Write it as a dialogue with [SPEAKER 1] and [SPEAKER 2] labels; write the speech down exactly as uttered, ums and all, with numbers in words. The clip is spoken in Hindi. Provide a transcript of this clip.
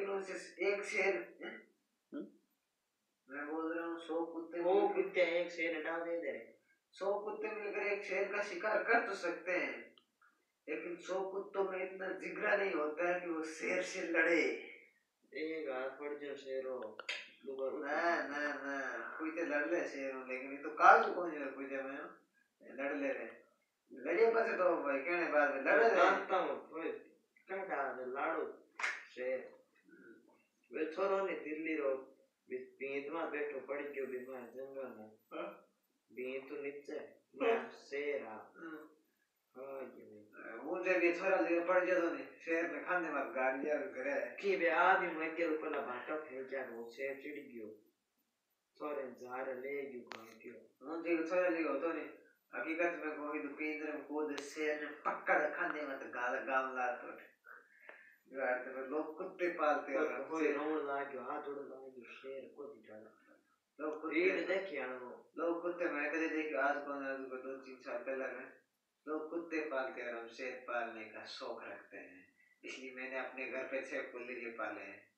[SPEAKER 1] लेकिन उसे एक शेर, मैं बोल रहा हूँ सौ कुत्ते
[SPEAKER 2] वो कुत्ते एक शेर डाल दे दे,
[SPEAKER 1] सौ कुत्ते मिलकर एक शेर का शिकार कर तो सकते हैं, लेकिन सौ कुत्तों में इतना जिगरा नहीं होता है कि वो शेर से लड़े।
[SPEAKER 2] एक हाथ पड़ जो शेर हो
[SPEAKER 1] ना ना ना कोई तो लड़ ले शेर हो, लेकिन ये तो काजू कौन है कोई जब मैं लड़ ले रहे लड़िए पासे तो भाई कहने बाद में लड़ रहे
[SPEAKER 2] जानता हूँ कोई क्या डाल लाड़ो शेर वे छोरो ने दिल्ली रो बीत में बैठो पड़ी क्यों बीमार जंगल में बीत तो नीचे मैं शेर आ हाँ ये
[SPEAKER 1] वो जगह छोरा जगह पड़ गया तो नहीं शेर ने खाने मत गालियां करे
[SPEAKER 2] कि बे आदमी मर गया ऊपर ला भाटा फेंक क्या वो शेर चिढ़ गयो छोरे जार ले गयो काम क्यों
[SPEAKER 1] वो जगह छोरा जगह होतो नहीं हकीकत में कोई तो केंद्र में को दे शेर ने पकड़ खाने मत गाल गाल ला तो यार तो लोग कुत्ते पालते हैं और
[SPEAKER 2] कोई रोन लागो हाथ उड़ लागो शेर को दिखाना
[SPEAKER 1] लोग कुत्ते
[SPEAKER 2] देखे आनो
[SPEAKER 1] लोग कुत्ते मैं कभी देखो आज कौन है उसको दो तीन साल पहले में लोग कुत्ते पालते हैं और हम शेर पालने का शौक रखते हैं, इसलिए मैंने अपने घर पे छह कुत्ते पाले हैं।